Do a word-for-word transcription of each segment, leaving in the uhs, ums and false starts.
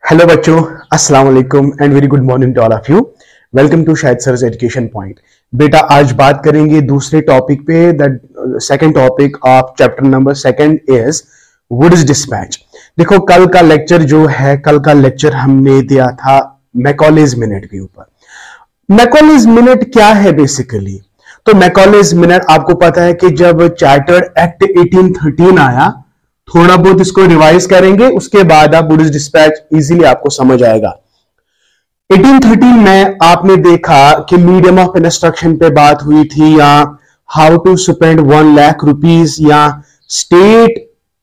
Hello बच्चों, अस्सलाम वालेकुम and very good morning to all of you. Welcome to Shahid sir's education point. बेटा आज बात करेंगे दूसरे टॉपिक पे। The second topic of chapter number second is Wood's dispatch. देखो कल का लेक्चर जो है, कल का लेक्चर हमने दिया था मैकॉलेज मिनट के ऊपर। मैकॉलेज मिनट क्या है बेसिकली? तो मैकॉलेज मिनट आपको पता है कि जब चार्टर्ड एक्ट अठारह सौ तेरह आया, थोड़ा बहुत इसको रिवाइज करेंगे, उसके बाद आप वुड्स डिस्पैच इजीली आपको समझ आएगा। अठारह सौ तेरह में आपने देखा कि मीडियम ऑफ इंस्ट्रक्शन पे बात हुई थी, या how to spend one lakh rupees, या state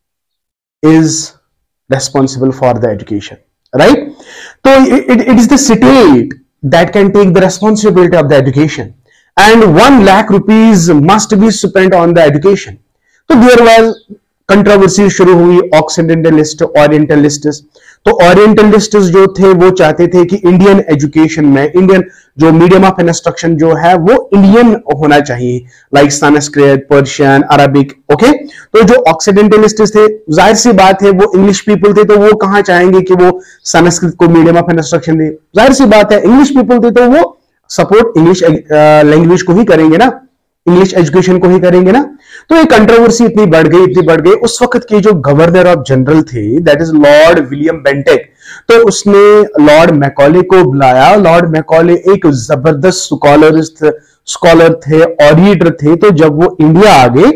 is responsible for the education, right? तो it it is the state that can take the responsibility of the education and one lakh rupees must be spend on the education. तो there was controversy शुरू हुई, ऑक्सीडेंटलिस्ट, ओरिएंटलिस्ट्स। तो ओरिएंटलिस्ट्स जो थे वो चाहते थे कि इंडियन एजुकेशन में, इंडियन जो मीडियम ऑफ इंस्ट्रक्शन जो है वो इंडियन होना चाहिए, like Sanskrit, Persian, Arabic. Okay, तो जो ऑक्सीडेंटलिस्ट्स थे, जाहिर सी बात है वो इंग्लिश पीपल थे, तो वो कहां चाहेंगे कि वो संस्कृत को मीडियम ऑफ इंस्ट्रक्शन दे? जाहिर सी बात है इंग्लिश पीपल थे तो वो सपोर्ट इंग्लिश लैंग्वेज को ही करेंगे ना, इंग्लिश एजुकेशन को ही करेंगे ना। तो ये कंट्रोवर्सी इतनी बढ़ गई इतनी बढ़ गई उस वक्त के जो गवर्नर ऑफ जनरल थे, that is lord William Bentinck, तो उसने लॉर्ड मैकॉले को बुलाया। लॉर्ड मैकॉले एक जबरदस्त स्कॉलर स्कॉलर थे, ऑडिटर थे। तो जब वो इंडिया आ गए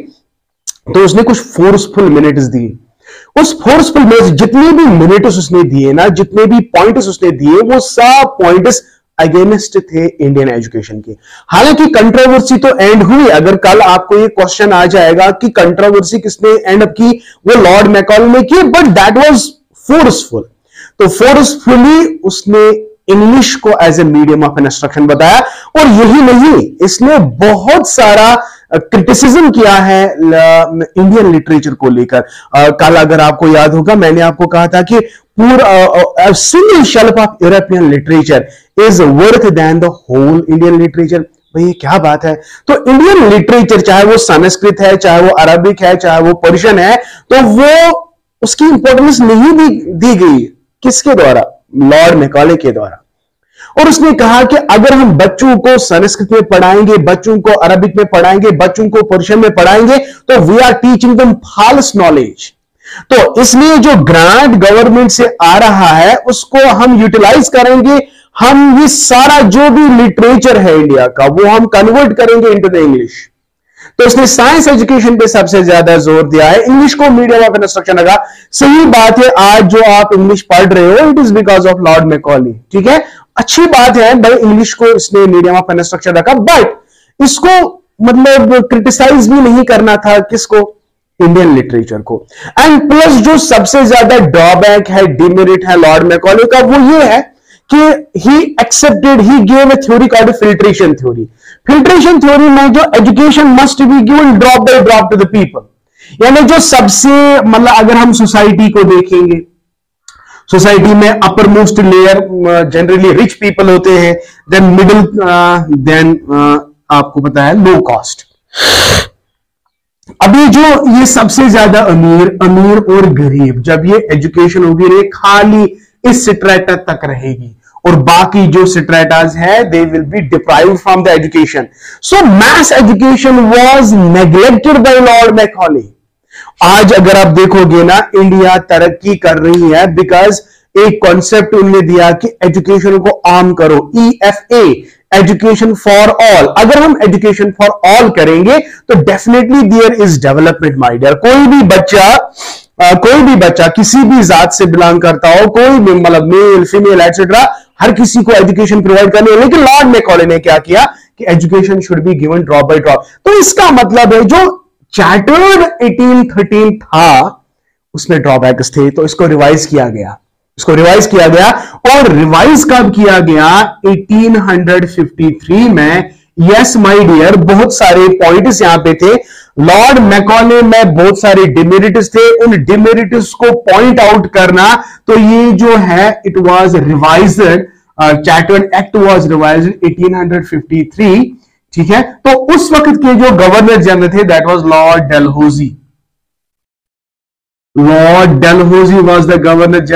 तो उसने कुछ फोर्सफुल मिनट्स दिए। उस फोर्सफुल मिनट्स, जितने भी मिनट्स उसने दिए ना, जितने भी पॉइंट्स उसने दिए, वो सब पॉइंट्स अगेंस्ट थे इंडियन एजुकेशन के। हालांकि कंट्रोवर्सी तो एंड हुई। अगर कल आपको ये क्वेश्चन आ जाएगा कि कंट्रोवर्सी किसने एंड अप की, वो लॉर्ड मैकॉले ने की, बट दैट वाज फोर्सफुल। तो फोर्सफुली उसने इंग्लिश को as a medium of instruction बताया। और यही नहीं, इसने बहुत सारा क्रिटिसिज्म किया है इंडियन लिटरेचर को लेकर। कल अगर आपको याद होगा, मैंने आपको कहा था कि पूरा single shelf of European literature is worth than the whole Indian literature. भाई क्या बात है! तो इंडियन लिटरेचर, चाहे वो संस्कृत है, चाहे वो अरबिक है, चाहे वो पर्शियन है, तो वो उसकी इंपॉर्टेंस नहीं दी, दी गई। किसके द्वारा? लॉर्ड मैकॉले के द्वारा। और उसने कहा कि अगर हम बच्चों को संस्कृत में पढ़ाएंगे, बच्चों को अरबिक में पढ़ाएंगे, बच्चों को पर्शियन में पढ़ाएंगे, तो we are teaching them false knowledge. तो इसलिए जो ग्रांट गवर्नमेंट से आ रहा है उसको हम यूटिलाइज करेंगे। हम ये सारा जो भी लिटरेचर है इंडिया का, वो हम कन्वर्ट करेंगे इनटू द इंग्लिश। तो इसने साइंस एजुकेशन पे सबसे ज्यादा जोर दिया है, इंग्लिश को मीडियम ऑफ इंस्ट्रक्शन लगा। सही बात है, आज जो आप इंग्लिश पढ़ रहे हो, it is because of lord Macaulay. ठीक है, अच्छी बात है भाई, इंग्लिश को इसने मीडियम ऑफ इंस्ट्रक्शन रखा, बट इसको मतलब क्रिटिसाइज भी नहीं करना था। किसको? इंडियन लिटरेचर को। एंड प्लस जो सबसे ज्यादा ड्रॉबैक है, डिमेरिट है लॉर्ड मैकॉले का, वो ये है कि he accepted, he gave a theory called filtration theory. Filtration theory में जो education must be given drop by drop to the people, यानी जो सबसे मतलब अगर हम सोसाइटी को देखेंगे, सोसाइटी में upper most layer generally rich people होते हैं, देन मिडिल, देन आपको पता है लो कास्ट। अभी जो ये सबसे ज्यादा अमीर अमीर और गरीब, जब ये एजुकेशन होगी, ये खाली इस स्ट्रेटा तक रहेगी और बाकी जो स्ट्रेटास है they will be deprived from the education. So mass education was neglected by lord Macaulay. आज अगर आप देखोगे ना, इंडिया तरक्की कर रही है बिकॉज एक कॉन्सेप्ट उन्होंने दिया कि एजुकेशन को आम करो, E F A, education for all. अगर हम एजुकेशन फॉर ऑल करेंगे तो definitely there is development my dear. कोई भी बच्चा आ, कोई भी बच्चा किसी भी जात से बिलोंग करता हो, कोई भी मतलब मेल फीमेल एटसेट्रा, हर किसी को एजुकेशन प्रोवाइड करनी है। लेकिन लॉर्ड मैकॉले ने क्या किया कि education should be given drop by drop. तो इसका मतलब है जो चार्टर्ड अठारह सौ तेरह था उसमें ड्रॉबैक्स थे, तो इसको रिवाइज किया गया इसको रिवाइज किया गया। और रिवाइज कब किया गया? अठारह सौ तिरेपन में। यस माय डियर, बहुत सारे पॉइंट्स यहां पे थे। लॉर्ड मैकॉले में बहुत सारे डिमेरिट्स थे, उन डिमेरिट्स को पॉइंट आउट करना, तो ये जो है it was revised, chartered act was revised अठारह सौ तिरेपन। ठीक है, तो उस वक्त के जो गवर्नर जनरल थे that was lord Dalhousie. Lord Dalhousie was the governor general.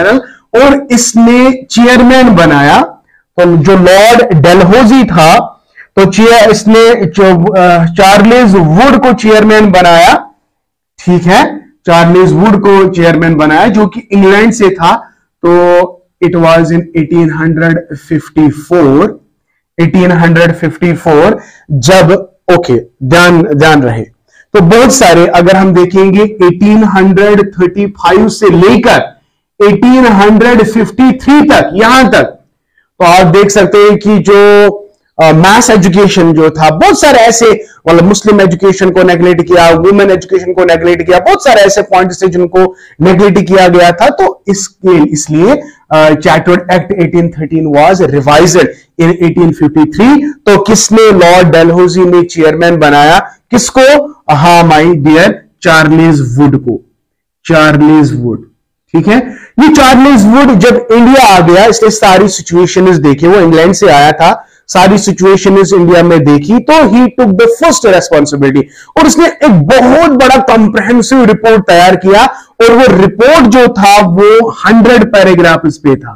और इसने चेयरमैन बनाया। तो जो लॉर्ड डेलहौजी था, तो चेयर इसने चार्ल्स वुड को चेयरमैन बनाया, ठीक है, चार्ल्स वुड को चेयरमैन बनाया, जो कि इंग्लैंड से था। तो it was in eighteen fifty four, eighteen fifty four जब, ओके ध्यान ध्यान रहे, तो बहुत सारे अगर हम देखेंगे एटीन थर्टी फाइव से लेकर एटीन फिफ्टी थ्री तक, यहां तक, तो आप देख सकते हैं कि जो मैथ uh, एजुकेशन जो था, बहुत सारे ऐसे, मतलब मुस्लिम एजुकेशन को नेगलेक्ट किया, वुमेन एजुकेशन को नेगलेक्ट किया, बहुत सारे ऐसे पॉइंट्स थे जिनको नेगलेक्ट किया गया था। तो इसके इसलिए charter act eighteen thirteen was revised in eighteen fifty three. तो किसने, लॉर्ड डेलहौजी ने चेयरमैन बनाया, किसको, हाँ माय डियर, चार्ल्स वुड को, चार्ल्स वुड, ठीक है। ये चार्ल्स वुड जब इंडिया आ गया, इसने सारी सिचुएशंस देखी, वो इंग्लैंड से आया था, सारी सिचुएशंस इंडिया में देखी, तो he took the first responsibility, और उसने एक बहुत बड़ा कॉम्प्रिहेंसिव रिपोर्ट तैयार किया, और वो रिपोर्ट जो था वो हंड्रेड पैराग्राफ्स पे था।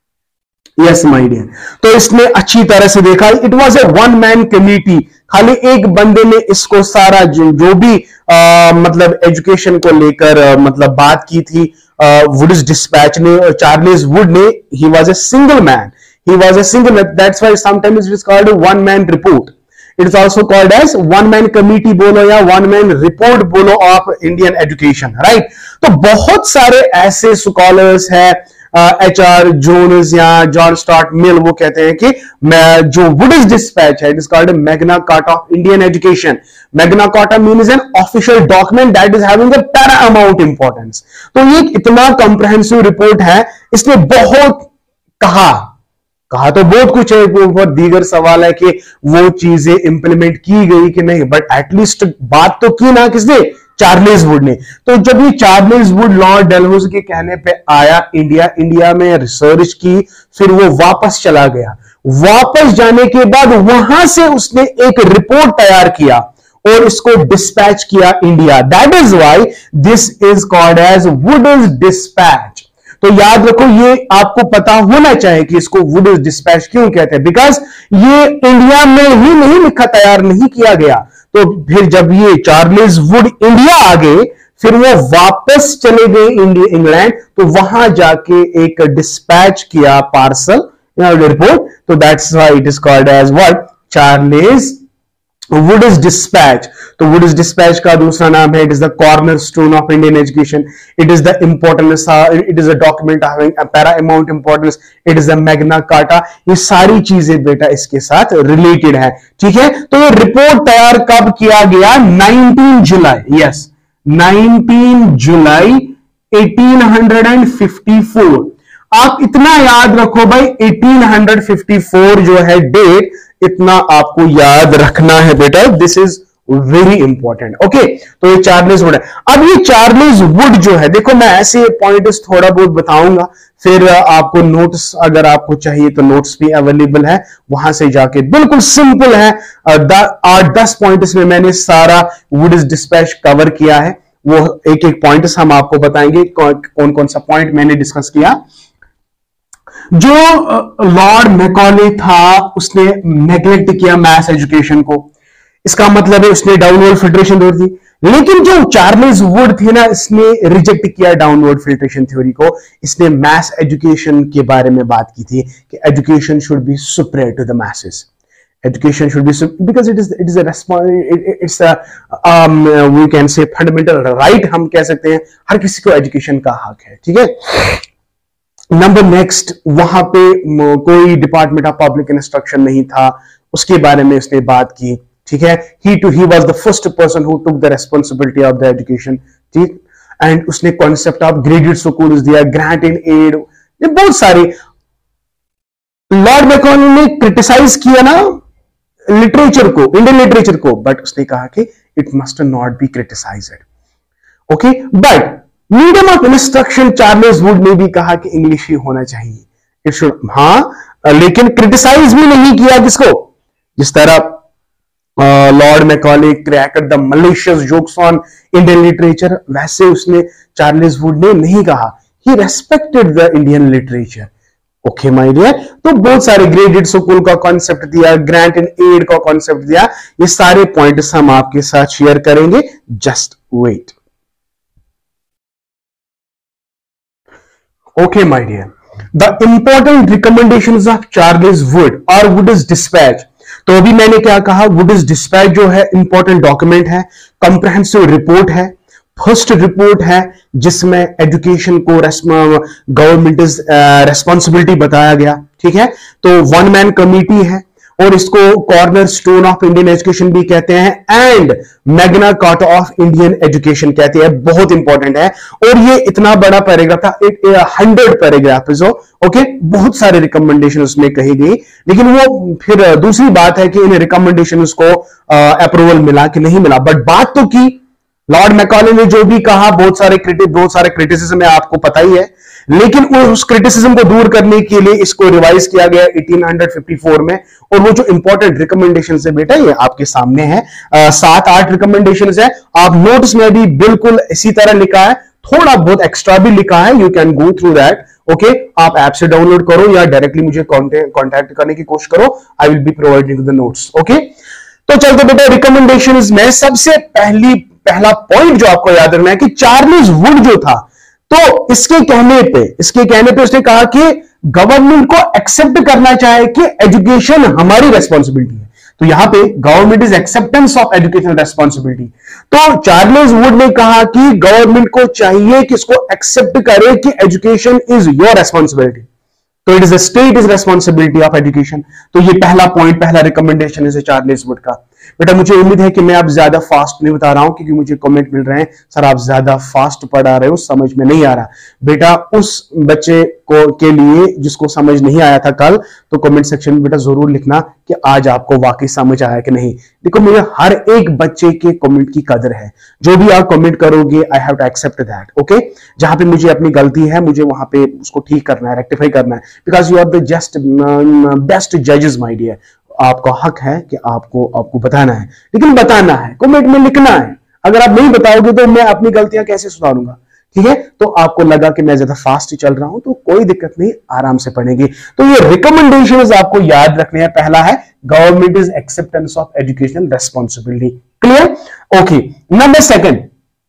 यस माय डियर, तो इसने अच्छी तरह से देखा, it was a one man committee, खाली एक बंदे ने इसको सारा जो, जो भी आ, मतलब एजुकेशन को लेकर मतलब बात की थी, वुड्स डिस्पैच ने, चार्ल्स वुड ने, he was a single man, he was a single man, that's why sometimes it is called a one man report, it is also called as one man committee बोलो या one man report बोलो of Indian education, right। तो बहुत सारे ऐसे scholars हैं, H R Jones या John Stuart Mill, वो कहते हैं कि मैं जो वुड्स डिस्पैच है, it is called Magna Carta of Indian education. Magna Carta means an official document that is having a paramount importance. तो ये इतना कॉम्प्रिहेंसिव रिपोर्ट है, इसने बहुत कहा, कहा तो बहुत कुछ है, ऊपर दीगर सवाल है कि वो चीजें इंप्लीमेंट की गई कि नहीं, बट एटलीस्ट बात तो की ना किसने, चार्ल्स वुड ने। तो जब ये चार्ल्स वुड लॉर्ड डेलहौजी के कहने पे आया इंडिया, इंडिया में रिसर्च की, फिर वो वापस चला गया। वापस जाने के बाद वहां से उसने एक रिपोर्ट तैयार किया और इसको डिस्पैच किया India. That is why this is called as Wood's dispatch. तो याद रखो, ये आपको पता होना चाहिए कि इसको वुड्स डिस्पैच क्यों कहते हैं, बिकॉज ये इंडिया में ही नहीं लिखा, तैयार नहीं किया गया। तो फिर जब ये चार्ल्स वुड इंडिया आ गए, फिर वो वापस चले गए इंडिया, इंग्लैंड, तो वहां जाके एक डिस्पैच किया पार्सल रिपोर्ट। तो that's why it is called as what, Charles Wood's dispatch. तो वुड्स डिस्पैच का दूसरा नाम है, it is the cornerstone of Indian education, it is the importance, it is a document having a paramount importance, it is the Magna Carta. ये सारी चीजें बेटा इसके साथ रिलेटेड है, ठीक है। तो ये रिपोर्ट तैयार कब किया गया, nineteen July, yes nineteen July eighteen fifty four. आप इतना याद रखो भाई, एटीन फिफ्टी फोर जो है डेट, इतना आपको याद रखना है बेटा, this is very important, okay. तो ये चार्ल्स वुड है। अब ये चार्ल्स वुड जो है, देखो मैं ऐसे पॉइंट्स थोड़ा बहुत बताऊंगा, फिर आपको नोट्स अगर आपको चाहिए तो नोट्स भी अवेलेबल है, वहां से जाके, बिल्कुल सिंपल है, आठ दस पॉइंट्स में मैंने सारा वुड्स डिस्पैच कवर किया है। वो एक एक पॉइंट्स हम आपको बताएंगे, कौन कौन सा पॉइंट मैंने डिस्कस किया। जो लॉर्ड मैकॉले था, उसने नेग्लेक्ट किया मैथ्स एजुकेशन को, इसका मतलब है उसने डाउनवर्ड फिल्ट्रेशन थ्योरी थी। लेकिन जो चार्ल्स वुड थे ना, इसने रिजेक्ट किया डाउनवर्ड फिल्ट्रेशन थ्योरी को। इसने मैथ्स एजुकेशन के बारे में बात की थी कि education should be superior to the masses, education should be because it is it is a response, it, it's a um, we can say fundamental right, हम कह सकते हैं, हर किसी को एजुकेशन का हक है, ठीक है। नंबर नेक्स्ट, वहां पे कोई डिपार्टमेंट ऑफ पब्लिक इंस्ट्रक्शन नहीं था, उसके बारे में उसने बात की, ठीक है। He too he was the first person who took the responsibility of the education, ठीक। एंड उसने कॉन्सेप्ट ऑफ ग्रेडेड स्कूल्स दिया, ग्रांट इन एड, ये बहुत सारे। लॉर्ड मैकॉले ने क्रिटिसाइज किया ना लिटरेचर को, इंडियन लिटरेचर को, बट उसने कहा कि it must not be criticised, okay. But medium of instruction Charles Wood ने भी कहा कि इंग्लिश ही होना चाहिए, इट शुड, हाँ, लेकिन क्रिटिसाइज भी नहीं किया किसको, जिस तरह Lord Macaulay cracked the malicious jokes on Indian literature, वैसे उसने चार्ल्स वुड ने नहीं कहा he respected the Indian literature. Okay my dear, तो बहुत सारे ग्रेडेड स्कूल का कॉन्सेप्ट दिया, ग्रांट एंड एड का कॉन्सेप्ट दिया, ये सारे पॉइंट्स हम आपके साथ शेयर करेंगे, just wait. Okay my dear, the important recommendations of Charles Wood और वुड्स डिस्पैच। तो अभी मैंने क्या कहा, वुड्स डिस्पैच जो है इंपॉर्टेंट डॉक्यूमेंट है, कॉम्प्रिहेंसिव रिपोर्ट है, फर्स्ट रिपोर्ट है जिसमें एजुकेशन को गवर्नमेंट रेस्पॉन्सिबिलिटी बताया गया, ठीक है। तो वन मैन कमिटी है और इसको corner stone of Indian education भी कहते हैं and Magna Carta of Indian education कहते हैं, बहुत इंपॉर्टेंट है। और ये इतना बड़ा पैराग्राफ था, हंड्रेड पैराग्राफ जो ओके, बहुत सारे रिकमेंडेशन उसमें कही गई, लेकिन वो फिर दूसरी बात है कि इन रिकमेंडेशन को अप्रूवल मिला कि नहीं मिला, बट बात तो की लॉर्ड मैकॉले ने जो भी कहा, बहुत सारे क्रिटिक बहुत सारे क्रिटिसिज्म है, आपको पता ही है, लेकिन उस क्रिटिसिज्म को दूर करने के लिए इसको रिवाइज किया गया अठारह सौ चौवन में। और वो जो इंपॉर्टेंट रिकमेंडेशन है बेटा ये आपके सामने है, आ, सात आठ रिकमेंडेशन है, आप नोट्स में भी बिल्कुल इसी तरह लिखा है, थोड़ा बहुत एक्स्ट्रा भी लिखा है, you can go through that. Okay, आप ऐप से डाउनलोड करो या डायरेक्टली मुझे कॉन्टैक्ट करने की कोशिश करो, I will be providing the notes. Okay, तो चलते बेटा रिकमेंडेशंस में सबसे पहली पहला पॉइंट जो आपको याद रखना है कि चार्ल्स वुड जो था, तो इसके कहने पे इसके कहने पे उसने कहा कि गवर्नमेंट को एक्सेप्ट करना चाहे कि एजुकेशन हमारी रेस्पॉन्सिबिलिटी है। तो यहां पे government is acceptance of educational responsibility. तो चार्ल्स वुड ने कहा कि गवर्नमेंट को चाहिए कि इसको एक्सेप्ट करे कि एजुकेशन इज योर रेस्पॉन्सिबिलिटी, तो it is the state is responsibility of education. तो ये पहला पॉइंट, पहला रिकमेंडेशन है चार्ल्स वुड का। बेटा मुझे उम्मीद है कि मैं आप ज्यादा फास्ट नहीं बता रहा हूं, क्योंकि मुझे कमेंट मिल रहे हैं सर आप ज्यादा फास्ट पढ़ा रहे हो, समझ में नहीं आ रहा। बेटा उस बच्चे को के लिए जिसको समझ नहीं आया था कल, तो कमेंट सेक्शन में बेटा जरूर लिखना कि आज आपको वाकई समझ आया कि नहीं। देखो मेरे हर एक बच्चे के कमेंट की कदर है, जो भी आप कमेंट करोगे I have to accept that. Okay, जहां पे मुझे अपनी गलती है मुझे वहां पे उसको ठीक करना है, रेक्टिफाई करना है, because you are the just best जजेस माय डियर। आपका हक है कि आपको आपको बताना है, लेकिन बताना है, कमेंट में लिखना है। अगर आप नहीं बताओगे तो मैं अपनी गलतियां कैसे सुधारूंगा, ठीक है। तो आपको लगा कि मैं ज्यादा फास्ट चल रहा हूं, तो कोई दिक्कत नहीं, आराम से पढ़ेंगे। तो ये रिकमेंडेशंस आपको याद रखने हैं। पहला है government is acceptance of educational responsibility, clear. Okay, number second,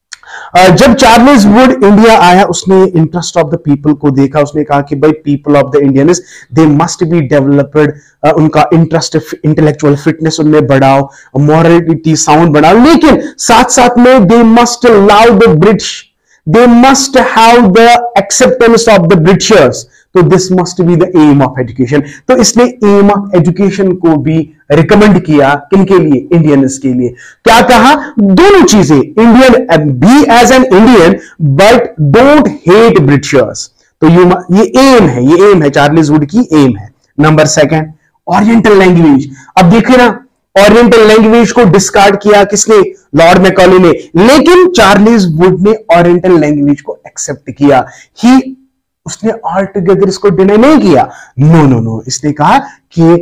जब चार्ल्स वुड इंडिया आया उसने इंटरेस्ट ऑफ द पीपल को देखा, उसने कहा कि भाई people of the Indians they must be developed, उनका इंटरेस्ट इंटेलेक्चुअल फिटनेस उनमें बढ़ाओ, मॉरलिटी साउंड बढ़ाओ, लेकिन साथ साथ में they must love the British, they must have the acceptance of the Britishers. तो this must be the aim of education. तो इसने एम ऑफ एजुकेशन को भी रिकमेंड किया, किनके लिए, इंडियंस के लिए। क्या कहा, दोनों चीजें, Indian be as an Indian but don't hate Britishers. तो ये ये एम है, ये एम है चार्ल्स वुड की एम है। Number second, oriental language. अब देखिए ना, ओरिएंटल लैंग्वेज को डिस्कार्ड किया किसने, लॉर्ड मैकॉले ने, लेकिन चार्ल्स वुड ने ओरिएंटल लैंग्वेज को एक्सेप्ट किया। ही उसने ऑल टुगेदर इसको डिनाई नहीं किया, नो नो नो, इसने कहा कि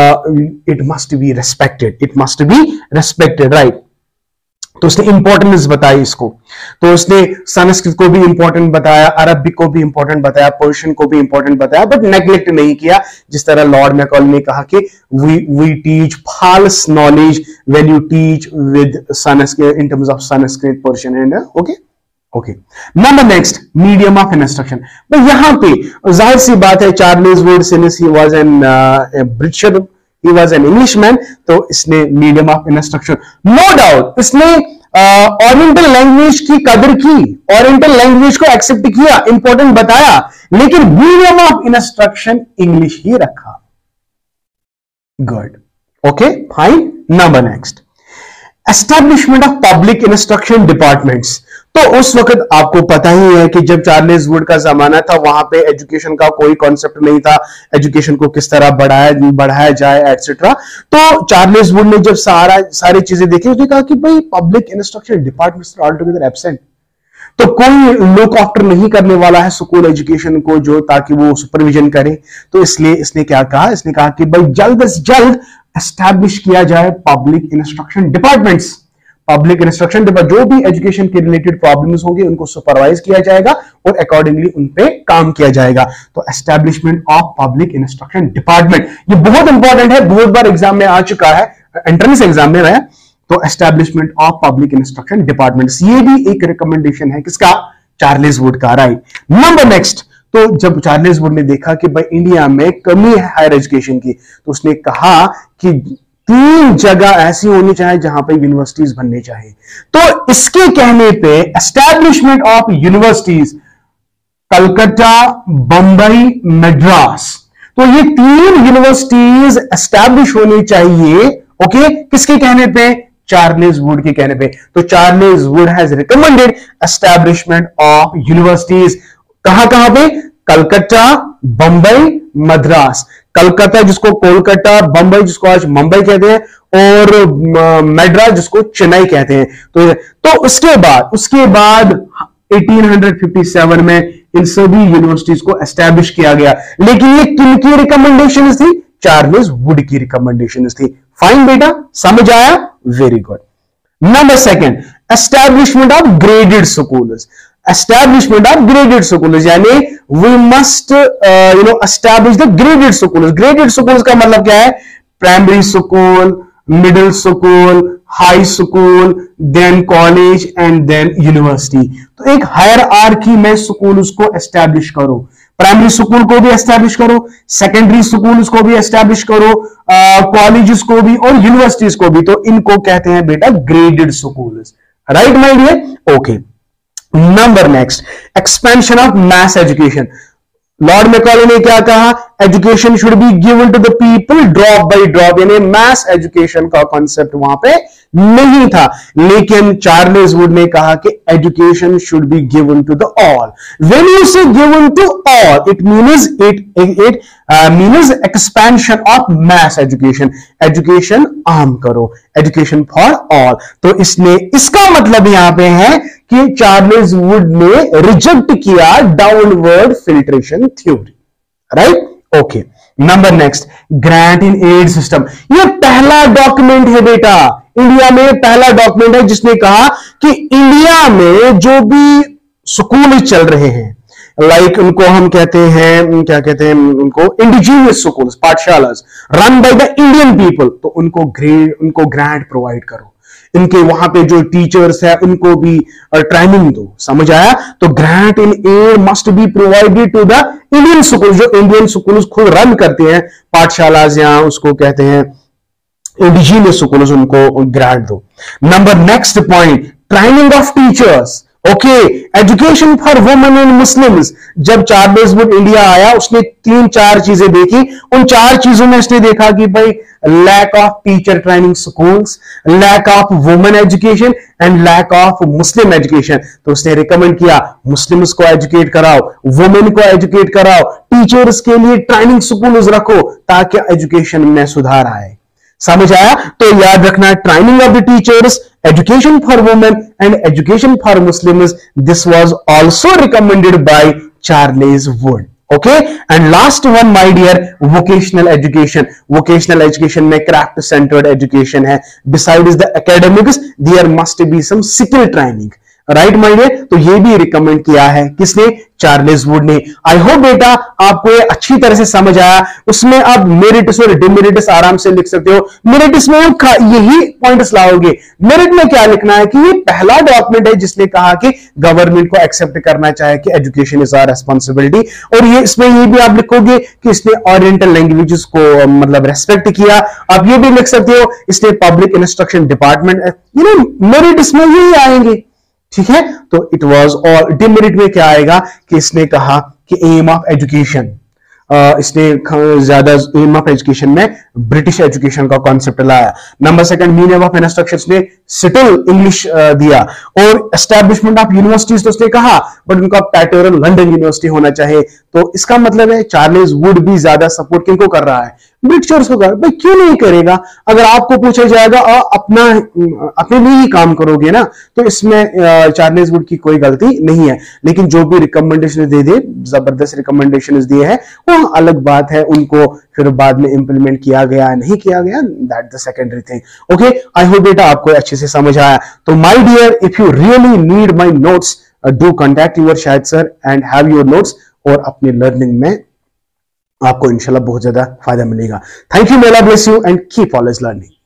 it must be respected, it must be respected, right. तो उसने इंपॉर्टेंस बताई इसको, तो उसने संस्कृत को भी इंपॉर्टेंट बताया, अरबिक को भी इंपॉर्टेंट बताया, पर्शियन को भी इंपॉर्टेंट बताया, बट नेग्लेक्ट नहीं किया। जिस तरह लॉर्ड मैकॉले ने कहा कि we we teach false knowledge when you teach with Sanskrit in terms of Sanskrit, Persian and okay okay. Number next, medium of instruction. तो यहां पे जाहिर सी बात है Charles Wood since he was an Britisher, he was an Englishman, तो इसने medium of instruction, no doubt इसने ओरिएंटल लैंग्वेज की कदर की, ओरिएंटल लैंग्वेज को एक्सेप्ट किया, इंपॉर्टेंट बताया, लेकिन मीडियम ऑफ इंस्ट्रक्शन इंग्लिश ही रखा। Good, okay fine. Number next, establishment of public instruction departments. तो उस वक्त आपको पता ही है कि जब चार्ल्स वुड का जमाना था, वहां पे एजुकेशन का कोई कॉन्सेप्ट नहीं था, एजुकेशन को किस तरह बढ़ाया बढ़ाया जाए एटसेट्रा। तो चार्ल्स वुड ने जब सारा सारी चीजें देखी, उसने कहा कि भाई public instruction departments all together absent, तो कोई लुक आफ्टर नहीं करने वाला है स्कूल एजुकेशन को, जो ताकि वो सुपरविजन करे। तो इसलिए इसने क्या कहा, इसने कहा कि भाई जल्द से जल्द एस्टैब्लिश किया जाए public instruction departments. Public instruction department, जो भी एजुकेशन के रिलेटेड प्रॉब्लम्स होंगे उनको सुपरवाइज किया जाएगा और अकॉर्डिंगली उन पे काम किया जाएगा। तो establishment of public instruction department, ये बहुत इंपॉर्टेंट है, बहुत बार एग्जाम में आ चुका है, एंट्रेंस एग्जाम में है। तो establishment of public instruction department, ये भी एक रिकमेंडेशन है किसका, चार्ल्स वुड का, राइट। नंबर नेक्स्ट, तो जब चार्ल्स वुड ने देखा कि भाई इंडिया में कमी है हायर एजुकेशन की, तो उसने कहा कि तीन जगह ऐसी होनी चाहिए जहां पे यूनिवर्सिटीज बनने चाहिए। तो इसके कहने पे establishment of universities Calcutta, Bombay, Madras, तो ये तीन यूनिवर्सिटीज एस्टैब्लिश होनी चाहिए। ओके, किसके कहने पे, चार्ल्स वुड के कहने पे। तो Charles Wood has recommended establishment of universities कहां कहां पे, कलकत्ता, बंबई, मद्रास। कलकत्ता जिसको कोलकाता, बंबई जिसको आज मुंबई कहते हैं, और मद्रास जिसको चेन्नई कहते हैं। तो तो उसके बाद उसके बाद अठारह सौ सत्तावन में इन सभी यूनिवर्सिटीज को एस्टैब्लिश किया गया। लेकिन ये किनकी रिकमेंडेशन थी, चार्ल्स वुड की रिकमेंडेशन थी। फाइन बेटा, समझ आया, very good. Number second, establishment of graded schools. Establishment of graded schools यानी we must you know establish the graded schools. Graded schools का मतलब क्या है, primary school, middle school, high school, then college and then university. तो एक hierarchy में school उसको establish करो, प्राइमरी स्कूल को भी एस्टैब्लिश करो, सेकेंडरी स्कूल को भी एस्टैब्लिश करो, कॉलेजेस को भी और यूनिवर्सिटीज को भी। तो इनको कहते हैं बेटा graded schools, right my dear. Okay, number next, expansion of mass education. Lord Macaulay ने क्या कहा, education should be given to the people drop by drop, यानी मैस एजुकेशन का कॉन्सेप्ट वहां पे नहीं था। लेकिन चार्ल्स वुड ने कहा कि education should be given to the all. When you say given to all, it means it it means expansion of mass education. Education आम करो, एजुकेशन फॉर ऑल। तो इसने इसका मतलब यहां पे है कि चार्ल्स वुड ने रिजेक्ट किया downward filtration theory, right. Okay, number next, grant in aid system. ये पहला डॉक्यूमेंट है बेटा, इंडिया में पहला डॉक्यूमेंट है जिसने कहा कि इंडिया में जो भी स्कूल चल रहे हैं, लाइक like, उनको हम कहते हैं, क्या कहते हैं उनको, indigenous schools, pathshalas run by the Indian people, तो उनको ग्रेड उनको ग्रांट प्रोवाइड करो। इनके वहां पे जो टीचर्स है उनको भी ट्रेनिंग दो, समझ आया। तो grant in aid must be provided to the Indian school, जो इंडियन स्कूल्स खुद रन करते हैं, पाठशालास या उसको कहते हैं इंडिजिनियस स्कूल्स, उनको ग्रांट दो। Number next point, training of teachers. Okay, education for women and Muslims. जब चार्ल्स वुड इंडिया आया उसने तीन चार चीजें देखी, उन चार चीजों में उसने देखा कि भाई lack of teacher training schools, lack of women education and lack of Muslim education. तो उसने रिकमेंड किया मुस्लिम्स को एजुकेट कराओ, वुमेन को एजुकेट कराओ, टीचर्स के लिए ट्रेनिंग स्कूल्स रखो ताकि एजुकेशन में सुधार आए, समझ आया। तो याद रखना, training of the teachers, education for women and education for Muslims, this was also recommended by Charles Wood. Okay, and last one my dear, vocational education. Vocational education में craft centered education है, besides the academics there must be some skill training, right my dear. तो ये भी recommend किया है किसने, Charles Wood ने। आई hope बेटा आपको ये अच्छी तरह से समझ आया। उसमें आप मेरिट्स और डिमेरिट्स आराम से लिख सकते हो। मेरिट्स में आप यही पॉइंट्स लाओगे। मेरिट में क्या लिखना है कि ये पहला डॉक्यूमेंट है जिसने कहा कि गवर्नमेंट को एक्सेप्ट करना चाहे कि एजुकेशन इज आवर रिस्पॉन्सिबिलिटी, और ये इसमें ये भी आप लिखोगे कि इसने ओरिएंटल लैंग्वेजेस को मतलब रेस्पेक्ट किया। आप ये भी लिख सकते हो इसने public instruction department, you know merit इसमें यही आएंगे, ठीक है। तो इट वाज, और डिमेरिट में क्या आएगा कि इसने कहा कि एम ऑफ एजुकेशन, इसने ज्यादा एम ऑफ एजुकेशन में ब्रिटिश एजुकेशन का कॉन्सेप्ट लाया। Number second, meaning of instructions ने सिटिल इंग्लिश दिया, और एस्टैब्लिशमेंट ऑफ यूनिवर्सिटीज तो उसने कहा बट उनका पैटर्न लंदन यूनिवर्सिटी होना चाहिए। तो इसका मतलब है चार्ल्स वुड भी ज्यादा सपोर्ट किनको कर रहा है, ब्रिक चोर्स होगा, भाई क्यों नहीं करेगा? अगर आपको पूछा जाएगा आ, अपना अपने लिए ही काम करोगे ना, तो इसमें चार्ल्स वुड की कोई गलती नहीं है। लेकिन जो भी रिकमेंडेशन दे दे, जबरदस्त रिकमेंडेशन दिए हैं, वो अलग बात है, उनको फिर बाद में इंप्लीमेंट किया गया नहीं किया गया, that the secondary thing. Okay, I hope बेटा आपको अच्छे से समझ आया। तो my dear, if you really need my notes, do contact your Shahid sir and have your notes, और अपनी लर्निंग में आपको इंशाल्लाह बहुत ज्यादा फायदा मिलेगा। Thank you, may Allah bless you and keep always learning।